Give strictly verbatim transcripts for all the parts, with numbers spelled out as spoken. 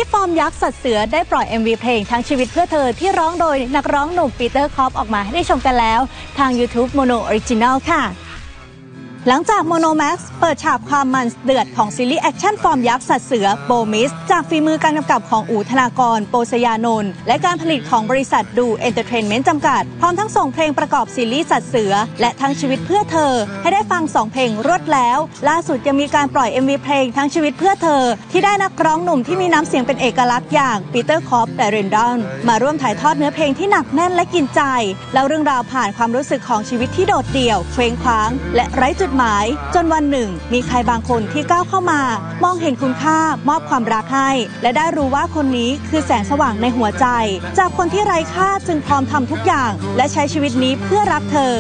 ส์ฟอร์มยักษ์สัตว์เสือได้ปล่อย เอ็ม วี เพลงทั้งชีวิตเพื่อเธอที่ร้องโดยนักร้องหนุ่มปีเตอร์คอปออกมาให้ได้ชมกันแล้วทาง YouTube Mono Original ค่ะหลังจาก Mono Max เปิดฉากความมันเดือดของซีรีส์แอคชั่นฟอร์มยักษ์สัตว์เสือโบมิสจากฝีมือการกำกับของอู๋ธนากรโปสยานนท์และการผลิตของบริษัทดูเอนเตอร์เทนเมนต์จำกัดพร้อมทั้งส่งเพลงประกอบซีรีส์สัตว์เสือและทั้งชีวิตเพื่อเธอให้ได้ฟังสองเพลงรวดแล้วล่าสุดยังมีการปล่อย เอ็ม วี เพลงทั้งชีวิตเพื่อเธอที่ได้นักร้องหนุ่มที่มีน้ำเสียงเป็นเอกลักษณ์อย่างปีเตอร์คอปและเรนดอนมาร่วมถ่ายทอดเนื้อเพลงที่หนักแน่นและกินใจเล่าเรื่องราวผ่านความรู้สึกของชีวิตที่โดดเดี่ยวเคว้งคว้างและไร้จุดหมายจนวันหนึ่งมีใครบางคนที่ก้าวเข้ามามองเห็นคุณค่ามอบความรักให้และได้รู้ว่าคนนี้คือแสงสว่างในหัวใจจากคนที่ไร้ค่าจึงพร้อมทำทุกอย่างและใช้ชีวิตนี้เพื่อรักเธอ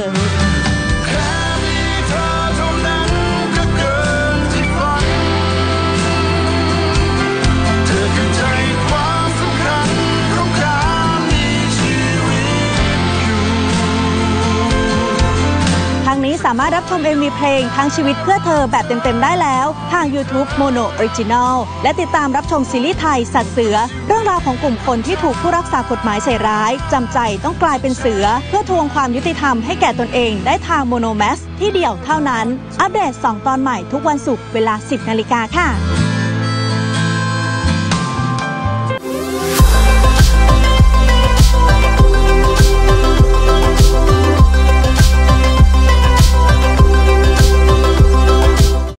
ทางนี้สามารถรับชม เอ็ม วี เพลงทั้งชีวิตเพื่อเธอแบบเต็มๆได้แล้วทาง YouTube Mono Original และติดตามรับชมซีรีส์ไทยสัตว์เสือเรื่องราวของกลุ่มคนที่ถูกผู้รักษากฎหมายใส่ร้ายจำใจต้องกลายเป็นเสือเพื่อทวงความยุติธรรมให้แก่ตนเองได้ทาง Mono Max ที่เดียวเท่านั้นอัปเดตสองตอนใหม่ทุกวันศุกร์เวลา สิบนาฬิกาค่ะ